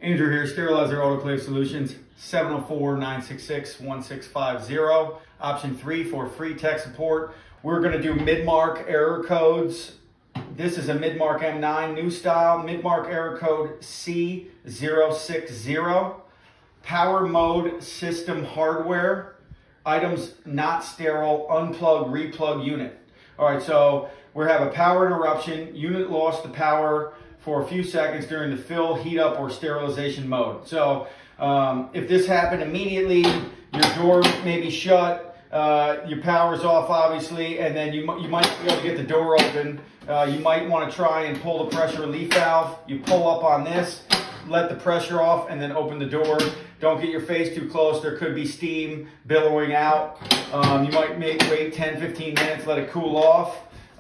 Andrew here, Sterilizer Autoclave Solutions, 704-966-1650. Option 3 for free tech support. We're going to do Midmark error codes. This is a Midmark M9 new style, Midmark error code C060. Power mode system hardware. Items not sterile, unplug, replug unit. All right, so we have a power interruption. Unit lost the power for a few seconds during the fill, heat up, or sterilization mode. So if this happened immediately, your door may be shut, your power's off obviously, and then you might be able to get the door open. You might want to try and pull the pressure relief valve. You pull up on this, let the pressure off, and then open the door. Don't get your face too close. There could be steam billowing out. You might wait 10-15 minutes, let it cool off.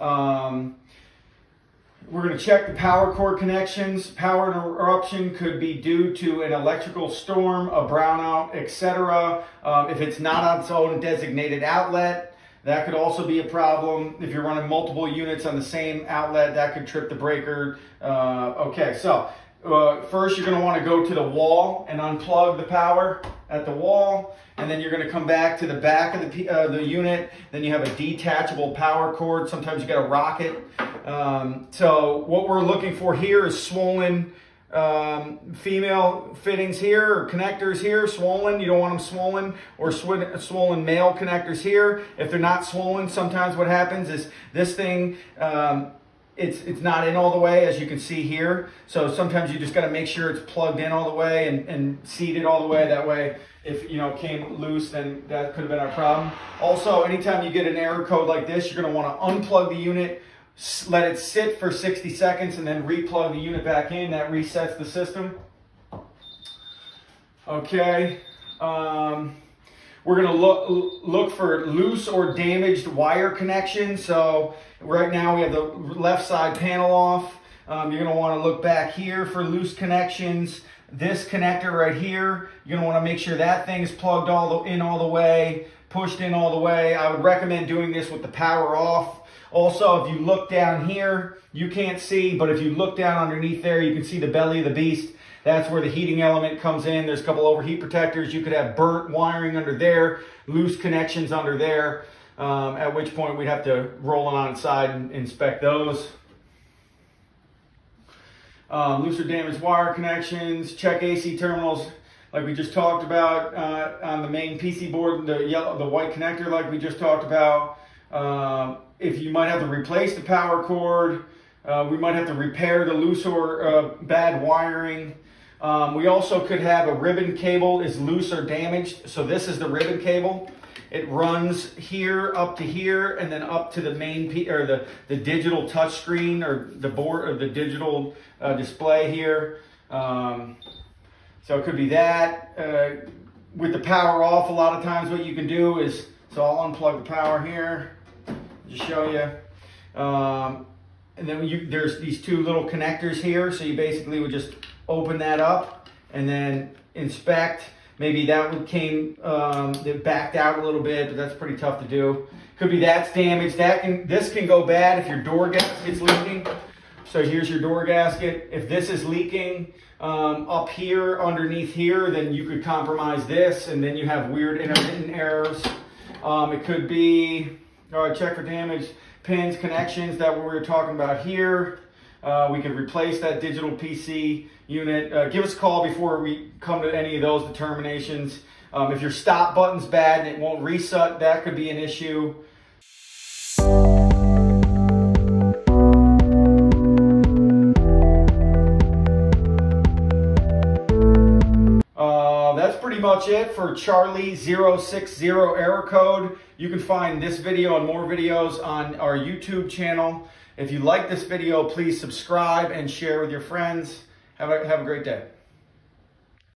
We're going to check the power cord connections. Power interruption could be due to an electrical storm, a brownout, etc. If it's not on its own designated outlet, that could also be a problem. If you're running multiple units on the same outlet, that could trip the breaker. Okay, so first you're going to want to go to the wall and unplug the power at the wall, and then you're going to come back to the back of the unit. Then you have a detachable power cord. Sometimes you got to rock it. So what we're looking for here is swollen female fittings here, or connectors here, swollen. You don't want them swollen, or swollen male connectors here. If they're not swollen, sometimes what happens is this thing, it's not in all the way, as you can see here. So sometimes you just got to make sure it's plugged in all the way and seated all the way. That way, if it came loose, then that could have been our problem. Also, anytime you get an error code like this, you're going to want to unplug the unit, let it sit for 60 seconds, and then replug the unit back in. That resets the system. Okay. We're going to look for loose or damaged wire connections. So right now we have the left side panel off. You're going to want to look back here for loose connections. This connector right here, you're going to want to make sure that thing's plugged in all the way, pushed in all the way. I would recommend doing this with the power off. Also, if you look down here, you can't see, but if you look down underneath there, you can see the belly of the beast. That's where the heating element comes in. There's a couple overheat protectors. You could have burnt wiring under there, loose connections under there, at which point we'd have to roll it on its side and inspect those. Loose or damaged wire connections. Check AC terminals like we just talked about on the main PC board, the white connector like we just talked about. If you might have to replace the power cord, we might have to repair the loose or bad wiring. We also could have a ribbon cable is loose or damaged. So this is the ribbon cable. It runs here up to here, and then up to the main the digital touch screen, or the board, or the digital display here. So it could be that. With the power off, a lot of times what you can do is, so I'll unplug the power here, just show you. And then there's these two little connectors here. So you basically would just open that up and then inspect. Maybe that one it backed out a little bit, but that's pretty tough to do. Could be that's damaged. This can go bad if your door gasket's leaking. So here's your door gasket. If this is leaking up here, underneath here, then you could compromise this, and then you have weird intermittent errors. It could be, all right, check for damage. Pins, connections that we were talking about here. We could replace that digital PC unit. Give us a call before we come to any of those determinations. If your stop button's bad and it won't reset, that could be an issue. That's pretty much it for Charlie 060 error code. You can find this video and more videos on our YouTube channel. If you like this video, please subscribe and share with your friends. Have a great day.